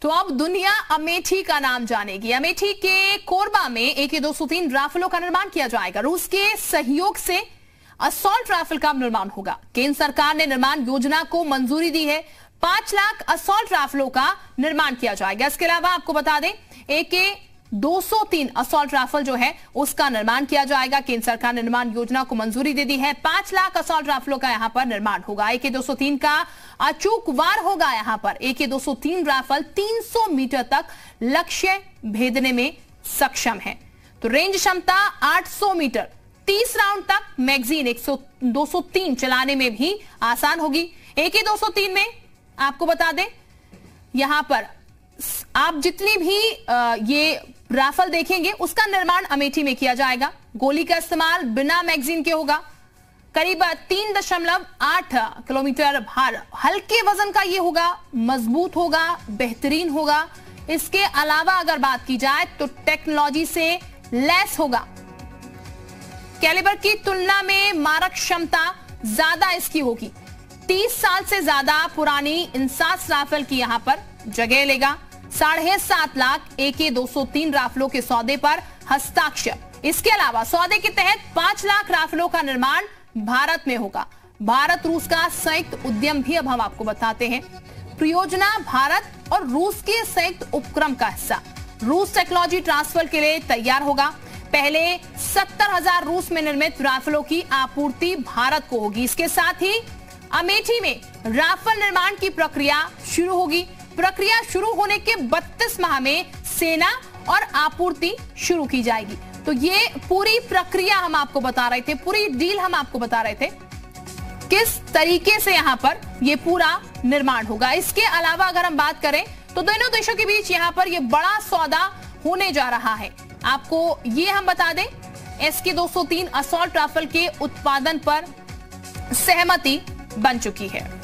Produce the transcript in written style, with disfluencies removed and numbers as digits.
तो अब दुनिया अमेठी का नाम जानेगी। अमेठी के कोरबा में AK-203 राफेलों का निर्माण किया जाएगा। रूस के सहयोग से असॉल्ट राफेल का निर्माण होगा। केंद्र सरकार ने निर्माण योजना को मंजूरी दी है। 5 लाख असॉल्ट राफेलों का निर्माण किया जाएगा। इसके अलावा आपको बता दें AK-203 असॉल्ट राफेल जो है उसका निर्माण किया जाएगा। केंद्र सरकार ने निर्माण योजना को मंजूरी दे दी है। 5 लाख असॉल्ट राफेलों का यहां पर निर्माण होगा। AK-203 का अचूक वार होगा। यहां पर AK-203 राफेल 300 मीटर तक लक्ष्य भेदने में सक्षम है। तो रेंज क्षमता 800 मीटर, 30 राउंड तक मैगजीन 203 चलाने में भी आसान होगी। AK-203 में आपको बता दें यहां पर आप जितनी भी ये राफेल देखेंगे उसका निर्माण अमेठी में किया जाएगा। गोली का इस्तेमाल बिना मैगजीन के होगा। करीब 3.8 किलोमीटर भार, हल्के वजन का ये होगा, मजबूत होगा, बेहतरीन होगा। इसके अलावा अगर बात की जाए तो टेक्नोलॉजी से लैस होगा। कैलिबर की तुलना में मारक क्षमता ज्यादा इसकी होगी। 30 साल से ज्यादा पुरानी इंसास राफेल की यहां पर जगह लेगा। 7.5 लाख AK-203 राफेलों के सौदे पर हस्ताक्षर। इसके अलावा सौदे के तहत 5 लाख राफेलों का निर्माण भारत में होगा। भारत रूस का संयुक्त उद्यम भी अब हम आपको बताते हैं। परियोजना भारत और रूस के संयुक्त उपक्रम का हिस्सा। रूस टेक्नोलॉजी ट्रांसफर के लिए तैयार होगा। पहले 70,000 रूस में निर्मित राफेलों की आपूर्ति भारत को होगी। इसके साथ ही अमेठी में राफेल निर्माण की प्रक्रिया शुरू होगी। प्रक्रिया शुरू होने के 32 माह में सेना और आपूर्ति शुरू की जाएगी। तो ये पूरी प्रक्रिया हम आपको बता रहे थे, पूरी डील हम आपको बता रहे थे किस तरीके से यहां पर ये पूरा निर्माण होगा। इसके अलावा अगर हम बात करें तो दोनों देशों के बीच यहां पर ये बड़ा सौदा होने जा रहा है। आपको ये हम बता दें AK-203 असॉल्ट राफेल के उत्पादन पर सहमति बन चुकी है।